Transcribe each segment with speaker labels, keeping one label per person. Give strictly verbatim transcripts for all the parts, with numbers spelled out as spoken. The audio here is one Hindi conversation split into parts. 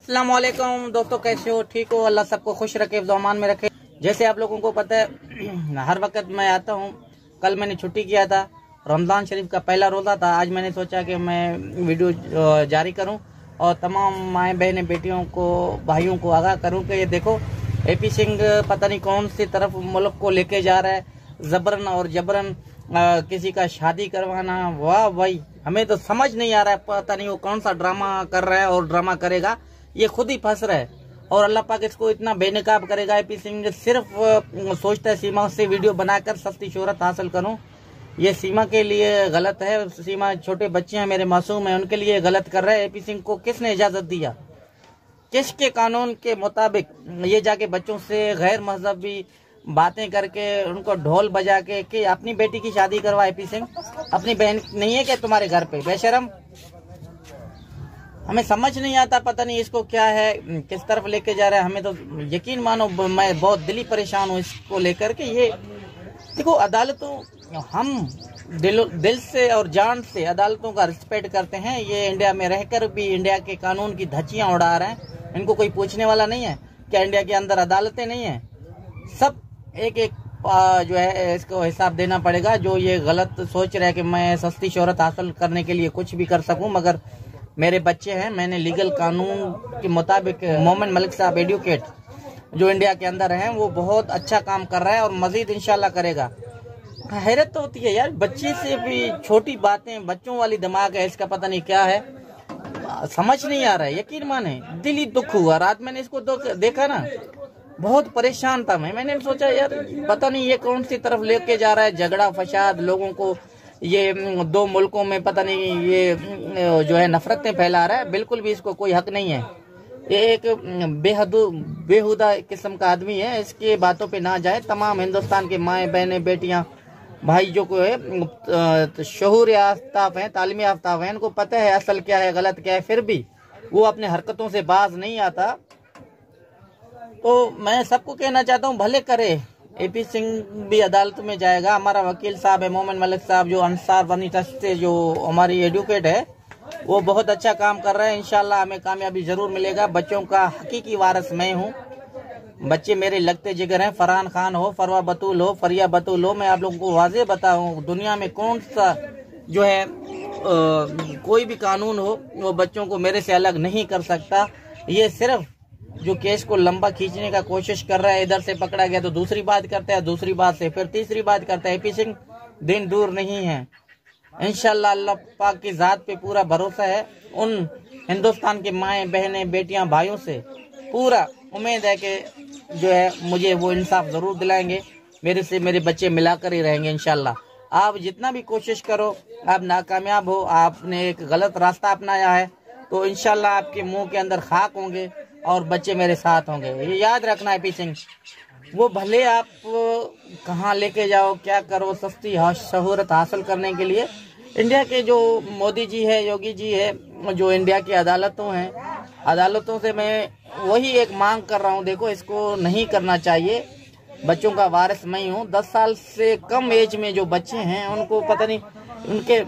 Speaker 1: अस्सलाम वालेकुम दोस्तों, कैसे हो? ठीक हो? अल्लाह सबको खुश रखे, ज़मान में रखे। जैसे आप लोगों को पता है हर वक्त मैं आता हूँ। कल मैंने छुट्टी किया था, रमज़ान शरीफ का पहला रोज़ा था। आज मैंने सोचा कि मैं वीडियो जारी करूँ और तमाम माएँ बहनें बेटियों को भाइयों को आगाह करूँ कि ये देखो एपी सिंह पता नहीं कौन सी तरफ मुल्क को लेके जा रहा है, जबरन और जबरन आ, किसी का शादी करवाना। वाह भाई, हमें तो समझ नहीं आ रहा है, पता नहीं वो कौन सा ड्रामा कर रहा है और ड्रामा करेगा। ये खुद ही फंस रहा है और अल्लाह पाक इसको इतना बेनकाब करेगा। एपी सिंह सिर्फ सोचता है सीमा से वीडियो बनाकर सस्ती शोहरत हासिल करूं। ये सीमा के लिए गलत है। सीमा छोटे बच्चे हैं, मेरे मासूम हैं, उनके लिए गलत कर रहा है। एपी सिंह को किसने इजाजत दिया? किसके कानून के मुताबिक ये जाके बच्चों से गैर मजहबी बातें करके उनको ढोल बजा के कि अपनी बेटी की शादी करवा? एपी सिंह अपनी बहन नहीं है क्या तुम्हारे घर पे? बेशरम, हमें समझ नहीं आता, पता नहीं इसको क्या है, किस तरफ लेके जा रहा है। हमें तो यकीन मानो मैं बहुत दिली परेशान हूँ इसको लेकर के। ये देखो, अदालतों हम दिल दिल से और जान से अदालतों का रिस्पेक्ट करते हैं। ये इंडिया में रहकर भी इंडिया के कानून की धज्जियां उड़ा रहे हैं। इनको कोई पूछने वाला नहीं है क्या इंडिया के अंदर अदालतें नहीं है? सब एक एक जो है इसको हिसाब देना पड़ेगा। जो ये गलत सोच रहा है कि मैं सस्ती शोहरत हासिल करने के लिए कुछ भी कर सकूं, मगर मेरे बच्चे हैं, मैंने लीगल कानून के मुताबिक मोमिन मलिक साहब एडवोकेट जो इंडिया के अंदर हैं, वो बहुत अच्छा काम कर रहा है और मजीद इंशाल्लाह करेगा। हैरत तो होती है यार, बच्चे से भी छोटी बातें, बच्चों वाली दिमाग है इसका, पता नहीं क्या है, समझ नहीं आ रहा है। यकीन माने दिली दुख हुआ। रात मैंने इसको देखा ना, बहुत परेशान था मैं। मैंने सोचा यार पता नहीं ये कौन सी तरफ लेके जा रहा है, झगड़ा फसाद, लोगों को ये दो मुल्कों में पता नहीं ये जो है नफरतें फैला रहा है। बिल्कुल भी इसको कोई हक नहीं है। ये एक बेहद बेहुदा किस्म का आदमी है, इसके बातों पे ना जाए। तमाम हिंदुस्तान के माएँ बहनें बेटियां भाई जो को है शहूर याफ्ताब हैं, तालीमी याफ्ताब हैं, इनको पता है असल क्या है गलत क्या है, फिर भी वो अपने हरकतों से बाज नहीं आता। तो मैं सबको कहना चाहता हूँ भले करे, एपी सिंह भी अदालत में जाएगा। हमारा वकील साहब है मोमिन मलिक साहब, जो अंसार बनी ट्रस्ट से जो हमारी एडवोकेट है, वो बहुत अच्छा काम कर रहे हैं। इंशाल्लाह हमें कामयाबी जरूर मिलेगा। बच्चों का हकीकी वारिस मैं हूँ। बच्चे मेरे लगते जिगर हैं। फरहान खान हो, फरवा बतूल हो, फरिया बतूल हो, मैं आप लोगों को वाजे बताऊँ दुनिया में कौन सा जो है आ, कोई भी कानून हो वो बच्चों को मेरे से अलग नहीं कर सकता। ये सिर्फ जो केस को लंबा खींचने का कोशिश कर रहा है, इधर से पकड़ा गया तो दूसरी बात करता है, दूसरी बात से फिर तीसरी बात करता है। एपी सिंह दिन दूर नहीं है। इंशाल्लाह अल्लाह पाक की जात पे पूरा भरोसा है। उन हिंदुस्तान के माएँ बहनें बेटियां भाइयों से पूरा उम्मीद है कि जो है मुझे वो इंसाफ जरूर दिलाएंगे। मेरे से मेरे बच्चे मिलाकर ही रहेंगे इंशाल्लाह। आप जितना भी कोशिश करो, आप नाकामयाब हो, आपने एक गलत रास्ता अपनाया है, तो इंशाल्लाह आपके मुंह के अंदर खाक होंगे और बच्चे मेरे साथ होंगे। ये याद रखना एपी सिंह, वो भले आप कहाँ लेके जाओ, क्या करो, सस्ती शोहरत हासिल करने के लिए इंडिया के जो मोदी जी है, योगी जी है, जो इंडिया की अदालतों हैं, अदालतों से मैं वही एक मांग कर रहा हूँ। देखो, इसको नहीं करना चाहिए। बच्चों का वारिस मैं हूँ। दस साल से कम एज में जो बच्चे हैं उनको पता नहीं, उनके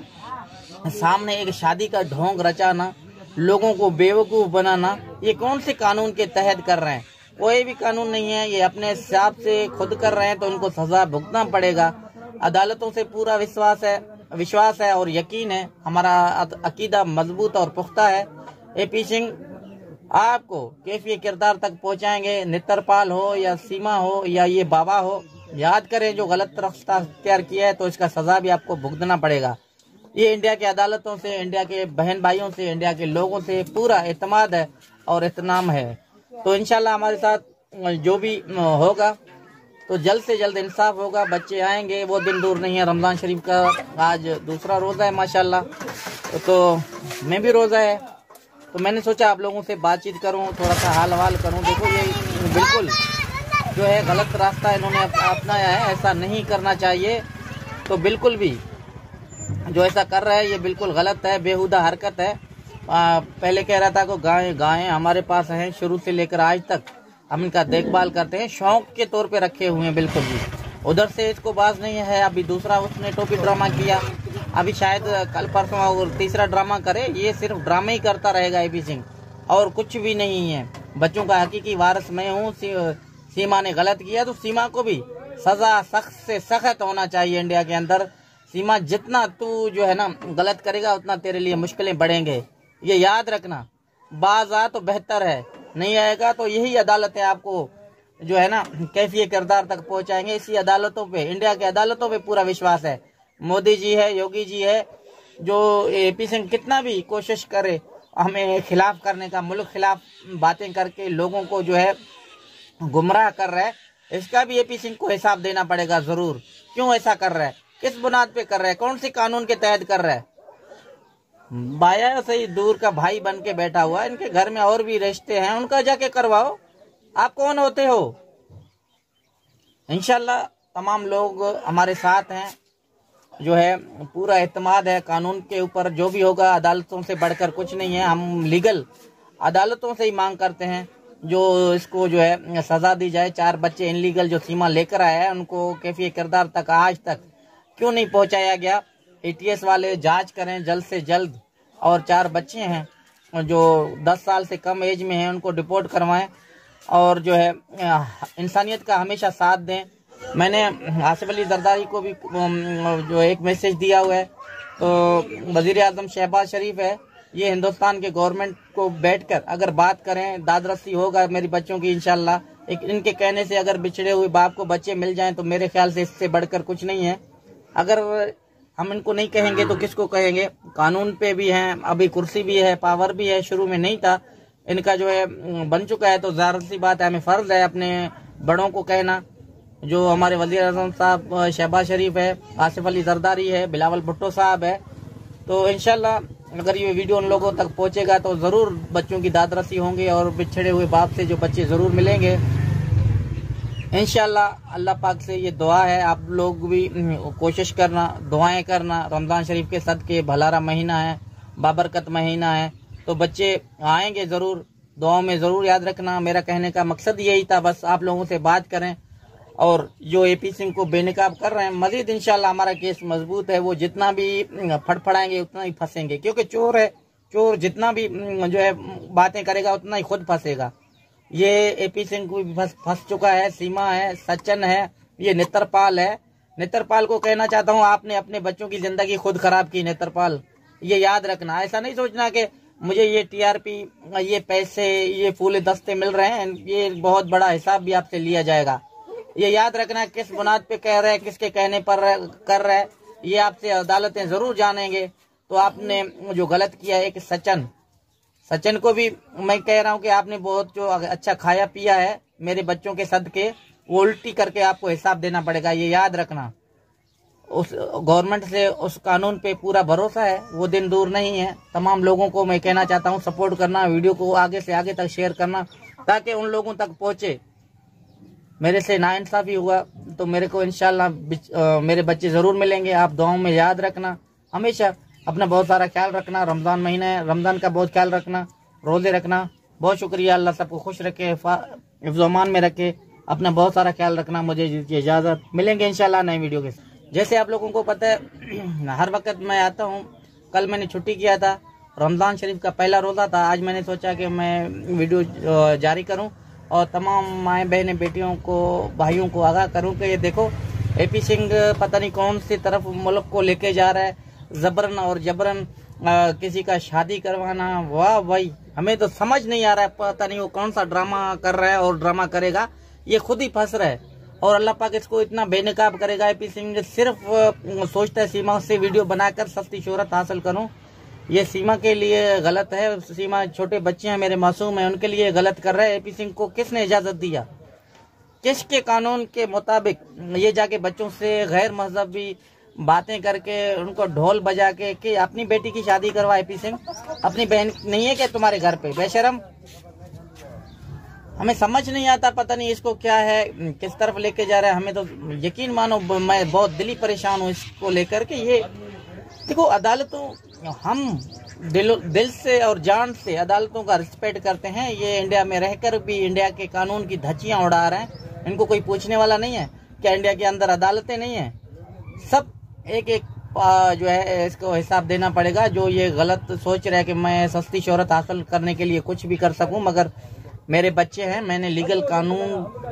Speaker 1: सामने एक शादी का ढोंग रचाना, लोगों को बेवकूफ बनाना, ये कौन से कानून के तहत कर रहे हैं? कोई भी कानून नहीं है। ये अपने हिसाब से खुद कर रहे हैं तो उनको सजा भुगतना पड़ेगा। अदालतों से पूरा विश्वास है विश्वास है और यकीन है। हमारा अकीदा मजबूत और पुख्ता है। एपी सिंह आपको कैफी किरदार तक पहुंचाएंगे। नित्रपाल हो या सीमा हो या ये बाबा हो, याद करें जो गलत रास्ता तैयार किया है तो इसका सजा भी आपको भुगतना पड़ेगा। ये इंडिया की अदालतों से, इंडिया के बहन भाइयों से, इंडिया के लोगों से पूरा एतमाद है और इत्मीनान है। तो इंशाल्लाह हमारे साथ जो भी होगा तो जल्द से जल्द इंसाफ होगा। बच्चे आएंगे, वो दिन दूर नहीं है। रमज़ान शरीफ का आज दूसरा रोज़ा है माशाल्लाह, तो मैं भी रोज़ा है। तो मैंने सोचा आप लोगों से बातचीत करूं, थोड़ा सा हाल हवाल करूं। देखो, ये बिल्कुल जो है गलत रास्ता इन्होंने अपनाया है, ऐसा नहीं करना चाहिए। तो बिल्कुल भी जो ऐसा कर रहा है ये बिल्कुल गलत है, बेहुदा हरकत है। आ, पहले कह रहा था कि गाय गायें हमारे पास हैं शुरू से लेकर आज तक, हम इनका देखभाल करते हैं, शौक के तौर पे रखे हुए हैं। बिल्कुल भी उधर से इसको बाज नहीं है। अभी दूसरा उसने टोपी ड्रामा किया, अभी शायद कल परसों और तीसरा ड्रामा करे। ये सिर्फ ड्रामा ही करता रहेगा एपी सिंह। और कुछ भी नहीं है। बच्चों का हकीकी वारिस मैं हूँ। सी, सीमा ने गलत किया तो सीमा को भी सजा सख्त से सख्त होना चाहिए इंडिया के अंदर। सीमा जितना तू जो है ना गलत करेगा उतना तेरे लिए मुश्किलें बढ़ेंगे, ये याद रखना। बाज आ तो बेहतर है, नहीं आएगा तो यही अदालतें आपको जो है ना कैफियत किरदार तक पहुंचाएंगे। इसी अदालतों पे, इंडिया की अदालतों पे पूरा विश्वास है। मोदी जी है, योगी जी है, जो एपी सिंह कितना भी कोशिश करे हमें खिलाफ करने का, मुल्क खिलाफ बातें करके लोगों को जो है गुमराह कर रहा है, इसका भी एपी सिंह को हिसाब देना पड़ेगा जरूर। क्यों ऐसा कर रहा है, किस बुनियाद पे कर रहा है, कौन सी कानून के तहत कर रहा है। बाया सही दूर का भाई बन के बैठा हुआ है, इनके घर में और भी रिश्ते हैं, उनका जाके करवाओ। आप कौन होते हो। इंशाल्लाह तमाम लोग हमारे साथ हैं, जो है पूरा एतमाद है कानून के ऊपर। जो भी होगा अदालतों से बढ़कर कुछ नहीं है। हम लीगल अदालतों से ही मांग करते हैं जो इसको जो है सजा दी जाए। चार बच्चे इनलीगल जो सीमा लेकर आया है उनको कैफियत किरदार तक आज तक क्यों नहीं पहुंचाया गया। एटीएस वाले जांच करें जल्द से जल्द। और चार बच्चे हैं जो दस साल से कम एज में हैं, उनको डिपोर्ट करवाएं और जो है इंसानियत का हमेशा साथ दें। मैंने आसिफ अली जरदारी को भी जो एक मैसेज दिया हुआ है, तो वजीर आजम शहबाज शरीफ है, ये हिंदुस्तान के गवर्नमेंट को बैठकर अगर बात करें, दादरसी होगा मेरी बच्चों की इंशाल्लाह। एक इनके कहने से अगर बिछड़े हुए बाप को बच्चे मिल जाएं तो मेरे ख्याल से इससे बढ़कर कुछ नहीं है। अगर हम इनको नहीं कहेंगे तो किसको कहेंगे। कानून पे भी हैं, अभी कुर्सी भी है, पावर भी है, शुरू में नहीं था, इनका जो है बन चुका है। तो जाहिर सी बात है हमें फर्ज है अपने बड़ों को कहना। जो हमारे वजीर आजम साहब शहबाज शरीफ है, आसिफ अली जरदारी है, बिलावल भुट्टो साहब है, तो इंशाल्लाह अगर ये वीडियो उन लोगों तक पहुंचेगा तो जरूर बच्चों की दादरसी होंगे और बिछड़े हुए बाप से जो बच्चे जरूर मिलेंगे इंशाल्लाह। अल्लाह पाक से ये दुआ है, आप लोग भी कोशिश करना, दुआएं करना। रमजान शरीफ के सदके भलारा महीना है, बाबरकत महीना है, तो बच्चे आएंगे जरूर। दुआओं में जरूर याद रखना। मेरा कहने का मकसद यही था, बस आप लोगों से बात करें। और जो एपी सिंह को बेनकाब कर रहे हैं, मजीद इंशाल्लाह हमारा केस मजबूत है। वो जितना भी फड़फड़ाएंगे उतना ही फंसेंगे, क्योंकि चोर है। चोर जितना भी जो है बातें करेगा उतना ही खुद फंसेगा। ये एपी सिंह को भी फंस चुका है, सीमा है, सचिन है, ये नेत्रपाल है। नेत्रपाल को कहना चाहता हूँ, आपने अपने बच्चों की जिंदगी खुद खराब की नेत्रपाल, ये याद रखना। ऐसा नहीं सोचना कि मुझे ये टीआरपी, ये पैसे, ये फूले दस्ते मिल रहे हैं, ये बहुत बड़ा हिसाब भी आपसे लिया जाएगा। ये याद रखना किस बुनियाद पे कह रहे हैं, किसके कहने पर कर रहे हैं, ये आपसे अदालतें जरूर जानेंगे। तो आपने जो गलत किया है, एक सचिन सचिन को भी मैं कह रहा हूँ कि आपने बहुत जो अच्छा खाया पिया है मेरे बच्चों के सदके, वो उल्टी करके आपको हिसाब देना पड़ेगा, ये याद रखना। उस गवर्नमेंट से, उस कानून पे पूरा भरोसा है, वो दिन दूर नहीं है। तमाम लोगों को मैं कहना चाहता हूँ सपोर्ट करना, वीडियो को आगे से आगे तक शेयर करना ताकि उन लोगों तक पहुंचे। मेरे से नाइंसाफी हुआ तो मेरे को इंशाल्लाह मेरे बच्चे जरूर मिलेंगे। आप दुआओं में याद रखना, हमेशा अपना बहुत सारा ख्याल रखना। रमजान महीना है, रमजान का बहुत ख्याल रखना, रोजे रखना। बहुत शुक्रिया, अल्लाह सबको खुश रखे, हिफ्ज़-ओ-अमान में रखे। अपना बहुत सारा ख्याल रखना। मुझे दीजिए इजाजत, मिलेंगे इंशाल्लाह नए वीडियो के साथ। जैसे आप लोगों को पता है हर वक्त मैं आता हूँ। कल मैंने छुट्टी किया था, रमजान शरीफ का पहला रोजा था। आज मैंने सोचा कि मैं वीडियो जारी करूँ और तमाम माए बहने बेटियों को, भाइयों को आगाह करूं कि ये देखो एपी सिंह पता नहीं कौन सी तरफ मुल्क को लेके जा रहा है, जबरन और जबरन आ, किसी का शादी करवाना। वाह भाई, हमें तो समझ नहीं आ रहा है, पता नहीं वो कौन सा ड्रामा कर रहा है और ड्रामा करेगा, ये खुद ही फंस रहा है। और अल्लाह पाक इसको इतना बेनकाब करेगा। एपी सिंह सिर्फ सोचता है सीमा से वीडियो बनाकर सस्ती शोहरत हासिल करूं, ये सीमा के लिए गलत है। सीमा छोटे बच्चे हैं, मेरे मासूम हैं, उनके लिए गलत कर रहा है। एपी सिंह को किसने इजाजत दिया, किसके कानून के मुताबिक ये जाके बच्चों से गैर मजहबी बातें करके उनको ढोल बजा के कि अपनी बेटी की शादी करवा। एपी सिंह अपनी बहन नहीं है क्या तुम्हारे घर पे, बेशरम। हमें समझ नहीं आता, पता नहीं इसको क्या है, किस तरफ लेके जा रहा है। हमें तो यकीन मानो मैं बहुत दिली परेशान हूँ इसको लेकर के। ये देखो अदालतों, हम दिल दिल से और जान से अदालतों का रिस्पेक्ट करते हैं। ये इंडिया में रहकर भी इंडिया के कानून की धज्जियां उड़ा रहे हैं, इनको कोई पूछने वाला नहीं है। क्या इंडिया के अंदर अदालतें नहीं है? सब एक एक जो है इसको हिसाब देना पड़ेगा। जो ये गलत सोच रहा है कि मैं सस्ती शोहरत हासिल करने के लिए कुछ भी कर सकूं, मगर मेरे बच्चे हैं, मैंने लीगल कानून